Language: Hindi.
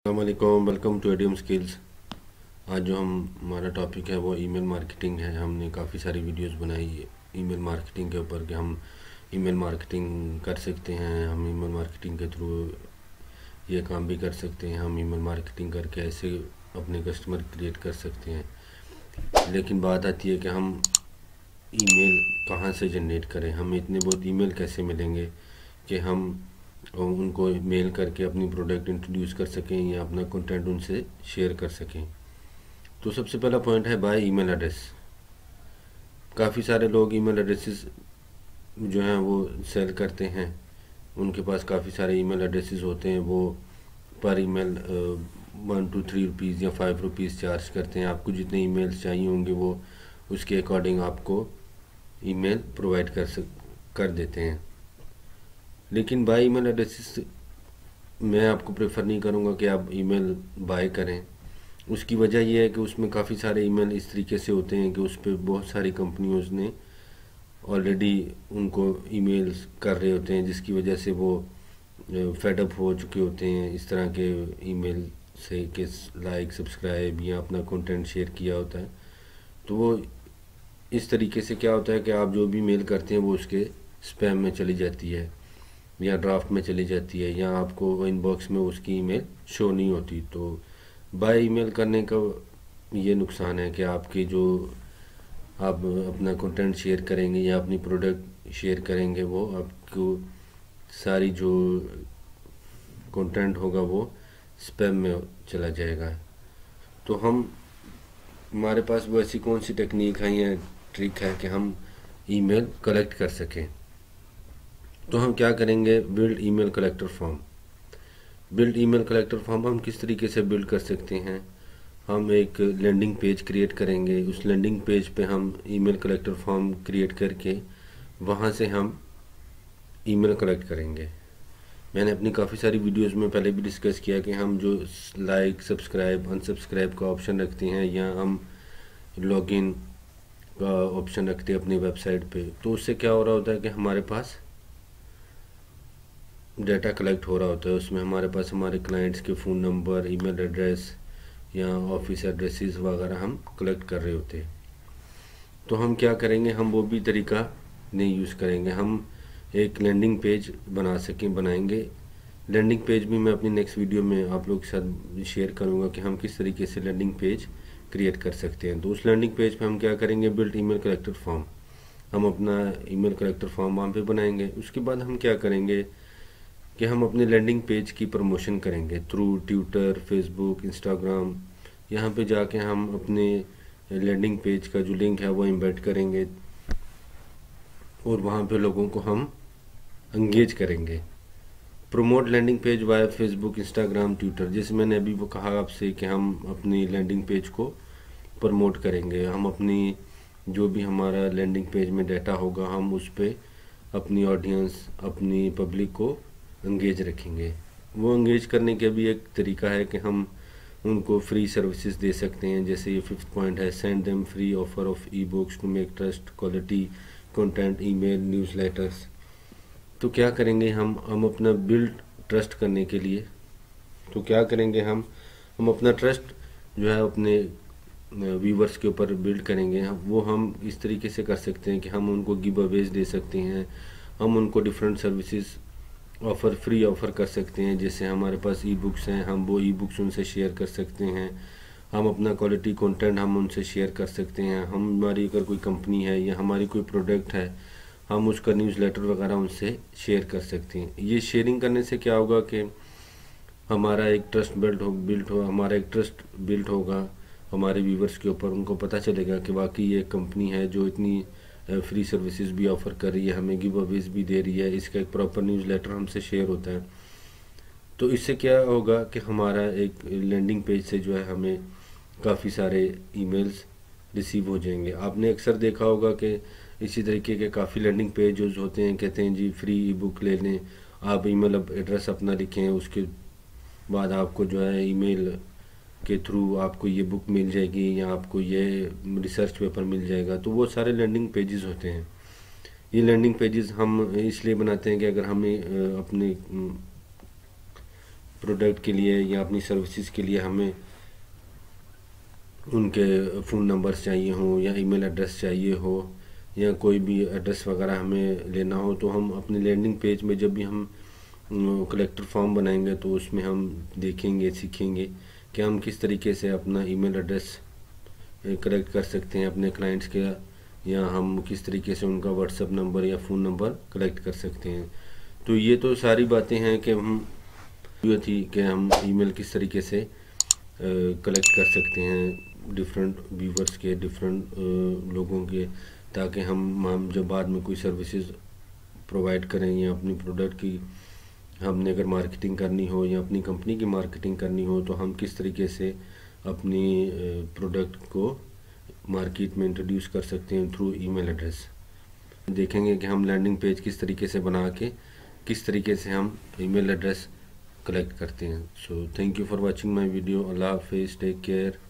अस्सलामुअलैकुम, वेलकम टू एडीएम स्किल्स। आज जो हमारा टॉपिक है वो ईमेल मार्केटिंग है। हमने काफ़ी सारी वीडियोस बनाई है ईमेल मार्केटिंग के ऊपर कि हम ईमेल मार्केटिंग कर सकते हैं, हम ईमेल मार्केटिंग के थ्रू ये काम भी कर सकते हैं, हम ईमेल मार्केटिंग करके ऐसे अपने कस्टमर क्रिएट कर सकते हैं। लेकिन बात आती है कि हम ईमेल कहाँ से जनरेट करें, हमें इतने बहुत ईमेल कैसे मिलेंगे कि हम उनको मेल करके अपनी प्रोडक्ट इंट्रोड्यूस कर सकें या अपना कंटेंट उनसे शेयर कर सकें। तो सबसे पहला पॉइंट है बाय ईमेल एड्रेस। काफ़ी सारे लोग ईमेल एड्रेसेस जो हैं वो सेल करते हैं, उनके पास काफ़ी सारे ईमेल एड्रेसेस होते हैं। वो पर ईमेल 1 to 3 रुपीज़ या 5 रुपीज़ चार्ज करते हैं। आपको जितने ईमेल्स चाहिए होंगे वो उसके अकॉर्डिंग आपको ईमेल प्रोवाइड कर देते हैं। लेकिन बाय ईमेल एड्रेसेस मैं आपको प्रेफर नहीं करूँगा कि आप ईमेल बाय करें। उसकी वजह यह है कि उसमें काफ़ी सारे ईमेल इस तरीके से होते हैं कि उस पर बहुत सारी कंपनियों ने ऑलरेडी उनको ईमेल्स कर रहे होते हैं, जिसकी वजह से वो फेडअप हो चुके होते हैं इस तरह के ईमेल से कि लाइक सब्सक्राइब या अपना कंटेंट शेयर किया होता है। तो वो इस तरीके से क्या होता है कि आप जो भी मेल करते हैं वो उसके स्पैम में चली जाती है या ड्राफ्ट में चली जाती है या आपको इनबॉक्स में उसकी ईमेल शो नहीं होती। तो बाय ईमेल करने का ये नुकसान है कि आपकी जो आप अपना कंटेंट शेयर करेंगे या अपनी प्रोडक्ट शेयर करेंगे वो आपको सारी जो कंटेंट होगा वो स्पैम में चला जाएगा। तो हमारे पास वो ऐसी कौन सी टेक्निक है या ट्रिक है कि हम ईमेल कलेक्ट कर सकें। तो हम क्या करेंगे, build email collector form. Build email collector form हम किस तरीके से बिल्ड कर सकते हैं। हम एक लैंडिंग पेज क्रिएट करेंगे, उस लैंडिंग पेज पे हम ईमेल कलेक्टर फॉर्म क्रिएट करके वहाँ से हम ईमेल कलेक्ट करेंगे। मैंने अपनी काफ़ी सारी वीडियोस में पहले भी डिस्कस किया कि हम जो लाइक सब्सक्राइब अनसब्सक्राइब का ऑप्शन रखते हैं या हम लॉगिन का ऑप्शन रखते हैं अपनी वेबसाइट पे, तो उससे क्या हो रहा होता है कि हमारे पास डाटा कलेक्ट हो रहा होता है। उसमें हमारे पास हमारे क्लाइंट्स के फ़ोन नंबर, ईमेल एड्रेस या ऑफिस एड्रेसेस वगैरह हम कलेक्ट कर रहे होते हैं। तो हम क्या करेंगे, हम वो भी तरीका नहीं यूज़ करेंगे, हम एक लैंडिंग पेज बनाएंगे। लैंडिंग पेज भी मैं अपनी नेक्स्ट वीडियो में आप लोग के साथ शेयर करूँगा कि हम किस तरीके से लैंडिंग पेज क्रिएट कर सकते हैं। तो उस लैंडिंग पेज पे हम क्या करेंगे, बिल्ड ईमेल कलेक्टर फॉर्म। हम अपना ईमेल कलेक्टर फॉर्म वहाँ पे बनाएंगे। उसके बाद हम क्या करेंगे कि हम अपने लैंडिंग पेज की प्रमोशन करेंगे थ्रू ट्विटर, फेसबुक, इंस्टाग्राम। यहाँ पे जाके हम अपने लैंडिंग पेज का जो लिंक है वो एम्बेड करेंगे और वहाँ पे लोगों को हम एंगेज करेंगे। Promote landing page via Facebook, Instagram, Twitter. जैसे मैंने अभी वो कहा आपसे कि हम अपनी लैंडिंग पेज को प्रमोट करेंगे। हम अपनी जो भी हमारा लैंडिंग पेज में डाटा होगा हम उस पर अपनी ऑडियंस, अपनी पब्लिक को एंगेज रखेंगे। वो एंगेज करने का भी एक तरीका है कि हम उनको फ्री सर्विसेज दे सकते हैं। जैसे ये 5th पॉइंट है, send them free offer of e books to make trust quality content email newsletters. तो क्या करेंगे हम अपना बिल्ड ट्रस्ट करने के लिए तो क्या करेंगे, हम अपना ट्रस्ट जो है अपने व्यूवर्स के ऊपर बिल्ड करेंगे। वो हम इस तरीके से कर सकते हैं कि हम उनको गिव अवेज दे सकते हैं, हम उनको डिफरेंट सर्विसेज फ्री ऑफ़र कर सकते हैं। जैसे हमारे पास ई बुक्स हैं, हम वो ई बुक्स उनसे शेयर कर सकते हैं। हम अपना क्वालिटी कंटेंट हम उनसे शेयर कर सकते हैं। हमारी अगर कोई कंपनी है या हमारी कोई प्रोडक्ट है हम उसका न्यूज़लेटर वगैरह उनसे शेयर कर सकते हैं। ये शेयरिंग करने से क्या होगा कि हमारा एक ट्रस्ट हमारा एक ट्रस्ट बिल्ड होगा हमारे व्यूवर्स के ऊपर। उनको पता चलेगा कि वाकई ये कंपनी है जो इतनी फ्री सर्विसेज भी ऑफ़र कर रही है, हमें गिव अवेज भी दे रही है, इसका एक प्रॉपर न्यूज़लेटर हमसे शेयर होता है। तो इससे क्या होगा कि हमारा एक लैंडिंग पेज से जो है हमें काफ़ी सारे ईमेल्स रिसीव हो जाएंगे। आपने अक्सर देखा होगा कि इसी तरीके के काफ़ी लैंडिंग पेज होते हैं, कहते हैं जी फ्री ई बुक ले लें, आप ईमेल एड्रेस अपना लिखें, उसके बाद आपको जो है ईमेल के थ्रू आपको ये बुक मिल जाएगी या आपको ये रिसर्च पेपर मिल जाएगा। तो वो सारे लैंडिंग पेजेस होते हैं। ये लैंडिंग पेजेस हम इसलिए बनाते हैं कि अगर हमें अपने प्रोडक्ट के लिए या अपनी सर्विसेज के लिए हमें उनके फ़ोन नंबर्स चाहिए हो या ईमेल एड्रेस चाहिए हो या कोई भी एड्रेस वगैरह हमें लेना हो, तो हम अपनी लैंडिंग पेज में जब भी हम कलेक्टर फॉर्म बनाएंगे तो उसमें हम देखेंगे, सीखेंगे कि हम किस तरीके से अपना ईमेल एड्रेस कलेक्ट कर सकते हैं अपने क्लाइंट्स के, या हम किस तरीके से उनका व्हाट्सएप नंबर या फ़ोन नंबर कलेक्ट कर सकते हैं। तो ये तो सारी बातें हैं कि हम ये थी कि हम ईमेल किस तरीके से कलेक्ट कर सकते हैं डिफरेंट व्यूवर्स के, डिफरेंट लोगों के, ताकि हम जब बाद में कोई सर्विसेज प्रोवाइड करें या अपनी प्रोडक्ट की हमने अगर मार्केटिंग करनी हो या अपनी कंपनी की मार्केटिंग करनी हो, तो हम किस तरीके से अपनी प्रोडक्ट को मार्केट में इंट्रोड्यूस कर सकते हैं थ्रू ईमेल एड्रेस। देखेंगे कि हम लैंडिंग पेज किस तरीके से बना के किस तरीके से हम ईमेल एड्रेस कलेक्ट करते हैं। So thank you for watching my video. अल्लाह हाफिज़, टेक केयर।